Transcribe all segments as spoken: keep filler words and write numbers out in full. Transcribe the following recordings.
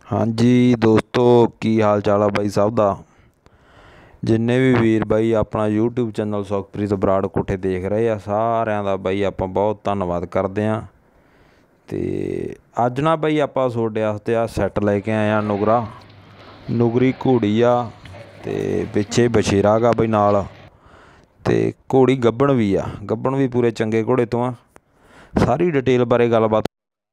हाँ जी दोस्तों, की हाल चाल आ बाई साहब दा। जिन्ने भी वीर बाई अपना यूट्यूब चैनल सुखप्रीत बराड़ कोठे देख रहे आ, सारिਆਂ ਦਾ ਬਾਈ ਆਪਾਂ ਬਹੁਤ ਧੰਨਵਾਦ ਕਰਦੇ ਹਾਂ। ਤੇ ਅੱਜ ਨਾ ਬਾਈ ਆਪਾਂ ਤੁਹਾਡੇ ਵਾਸਤੇ ਆ ਸੈੱਟ ਲੈ ਕੇ ਆਏ ਆ ਨੁਗਰਾ ਨੁਗਰੀ ਘੋੜੀ ਆ ਤੇ ਪਿੱਛੇ ਬਸ਼ੀਰਾ ਗਾ ਬਈ ਨਾਲ, ਤੇ ਘੋੜੀ ਗੱਭਣ ਵੀ ਆ। ਗੱਭਣ ਵੀ ਪੂਰੇ ਚੰਗੇ ਘੋੜੇ ਤੋਂ ਆ। ਸਾਰੀ ਡਿਟੇਲ ਬਾਰੇ ਗੱਲਬਾਤ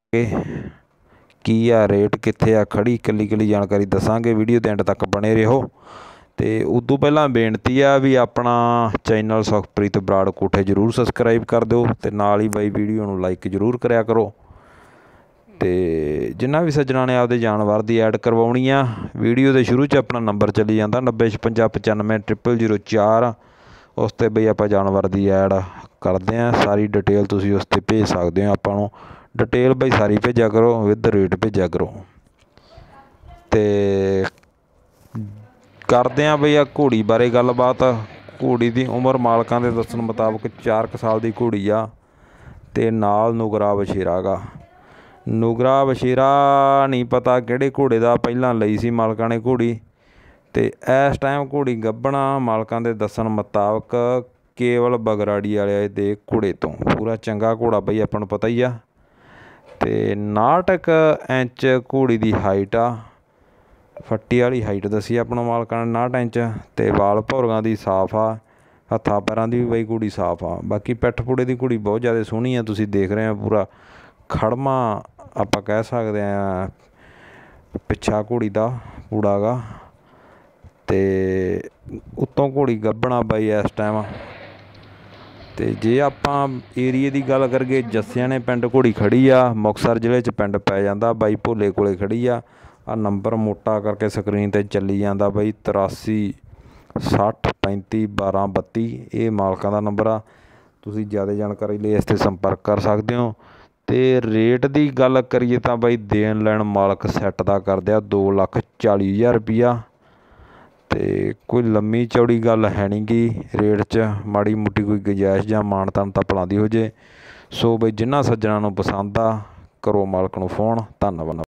की आ रेट कित्थे आ खड़ी कली कली जानकारी दसांगे। वीडियो के एंड तक बने रहो। तो उदों पहला बेनती आ भी अपना चैनल सुखप्रीत बराड़ कोठे जरूर सबसक्राइब कर दो, तो नाल ही बाई वीडियो नूं लाइक जरूर करया करो। तो जिन्हां भी सज्जणां ने आपदे जानवर की ऐड करवाउणी आ, वीडियो के शुरू च अपना नंबर चली जाता नब्बे छपंजा पचानवे ट्रिपल जीरो चार, उस पर बई आपां जानवर की ऐड करते हैं। सारी डिटेल तुसीं उस पर भेज सकते हो आपां नूं। डिटेल बई सारी भेजा करो, विद रेट भेजा करो। तो करते हैं बई आ घोड़ी बारे गलबात। घोड़ी की उम्र मालकां दे दस्सण मुताबक चार क साल की घोड़ी आ, ते नाल नुगरा बछेरा गा। नुगरा बछेरा नहीं पता किहड़े घोड़े दा, पहलां लई सी मालकां ने घोड़ी, ते इस टाइम घोड़ी गब्बना मालकां दे दस्सण मुताबक केवल बगराड़ी वाले दे घोड़े तो। पूरा चंगा घोड़ा बई आपां नूं पता ही आ। ते नाहठ इंच घोड़ी की हाइट आ, फट्टी वाली हाइट दसी अपना मालकां ने नाहठ इंच। ते वाल भौरगां की साफ आ, हत्थां पैरां की भी बई घोड़ी साफ आ। बाकी पिठ पुड़े की घोड़ी बहुत ज़्यादा सोहनी है, तुसीं देख रहे हो पूरा खड़मा आपां कह सकते हैं पिछा घोड़ी का पूड़ा गा। ते उत्तों घोड़ी गब्बना बाई इस टाइम। तो जे आपां एरिए की गल करिए, जस्सियाने पिंड घोड़ी खड़ी आ, मुक्तसर जिले च पिंड पै जांदा, बाई भोले कोले खड़ी आ। आ नंबर मोटा करके स्क्रीन ते चली जांदा बई तरासी सठ पैंती बारह बत्ती, ये मालकां दा नंबर आ। तुसीं ज़्यादा जानकारी लिए इस ते संपर्क कर सकते हो। तो रेट की गल करिए तां बई देन लैन मालक सैट दा करदे आ दो लख चाली हज़ार रुपया। तो कोई लम्मी चौड़ी गल है नहीं गी रेट च, माड़ी मोटी कोई गुंजाइश जां मानतान तां भलां दी हो जे। सो बई जिन्हां सज्जणां नूं पसंद आ करो मालक नूं फोन। धन्नवाद।